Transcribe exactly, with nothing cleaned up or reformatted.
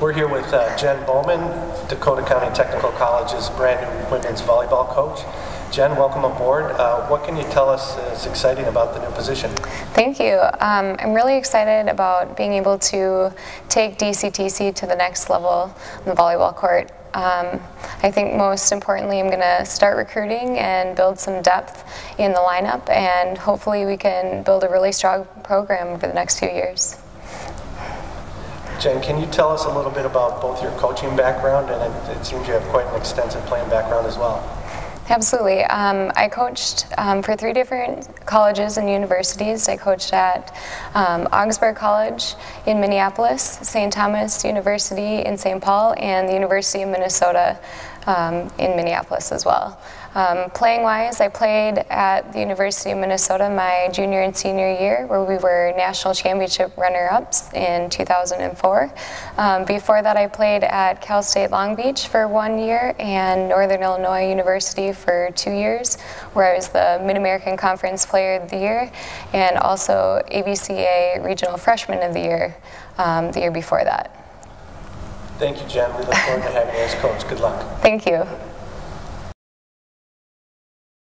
We're here with uh, Jen Bowman, Dakota County Technical College's brand new women's volleyball coach. Jen, welcome aboard. Uh, what can you tell us is exciting about the new position? Thank you. Um, I'm really excited about being able to take D C T C to the next level on the volleyball court. Um, I think most importantly I'm going to start recruiting and build some depth in the lineup, and hopefully we can build a really strong program over the next few years. Jen, can you tell us a little bit about both your coaching background, and it, it seems you have quite an extensive playing background as well? Absolutely. Um, I coached um, for three different colleges and universities. I coached at um, Augsburg College in Minneapolis, Saint Thomas University in Saint Paul, and the University of Minnesota um, in Minneapolis as well. Um, Playing-wise, I played at the University of Minnesota my junior and senior year, where we were national championship runner-ups in two thousand four. Um, before that, I played at Cal State Long Beach for one year and Northern Illinois University for two years, where I was the Mid-American Conference Player of the Year and also A B C A Regional Freshman of the Year um, the year before that. Thank you, Jen. We look forward to having you as coach. Good luck. Thank you.